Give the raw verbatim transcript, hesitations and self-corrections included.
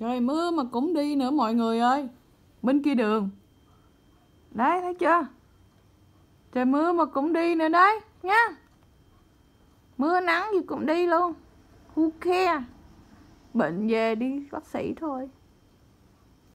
Trời mưa mà cũng đi nữa mọi người ơi. Bên kia đường. Đấy thấy chưa? Trời mưa mà cũng đi nữa đấy nhá. Mưa nắng gì cũng đi luôn. Who care? Bệnh về đi bác sĩ thôi.